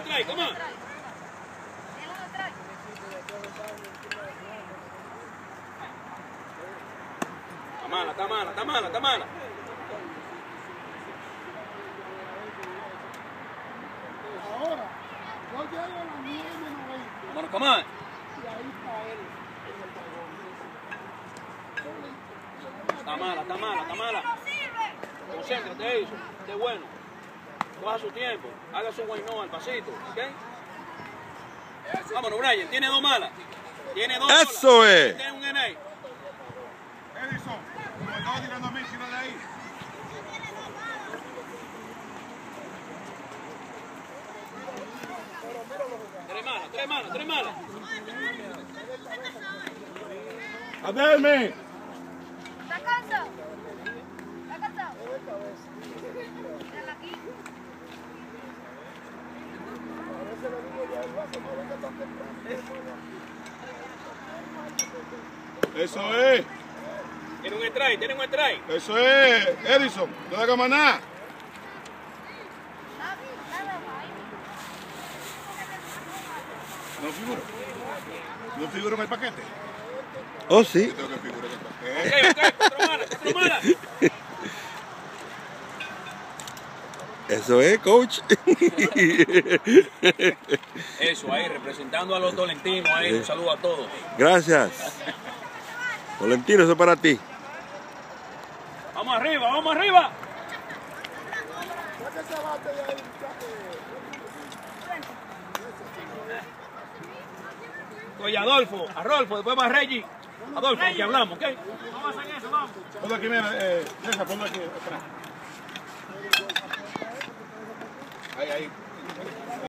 try, come on. Está mala. Ahora, yo llego a las 9:90. Bueno, come on. Y ahí está él. Está mala. Concéntrate, eso. Qué bueno. Coja su tiempo. Haga su guaynó al pasito, ¿ok? Vámonos, Brian. Tiene dos malas. ¡Eso es! Tiene un NA. Edison, como estaba tirando a mí, tira de ahí. Tres malas. A verme. ¿Está cansado? Mírala aquí. Eso es. Tiene un strike. Eso es. Edison, no hagas más nada. No figuro en el paquete. Oh, sí. Yo tengo que figurar en el paquete. Ok, cuatro malas. Eso es, coach. Eso ahí, representando a los tolentinos ahí, un saludo a todos. Gracias. Valentino, eso es para ti. Vamos arriba. Oye, Adolfo, después va Reggie. Adolfo, que hablamos, ¿ok? Vamos a hacer eso, vamos. Ponlo aquí, mira, ponlo aquí. Espera. Ahí.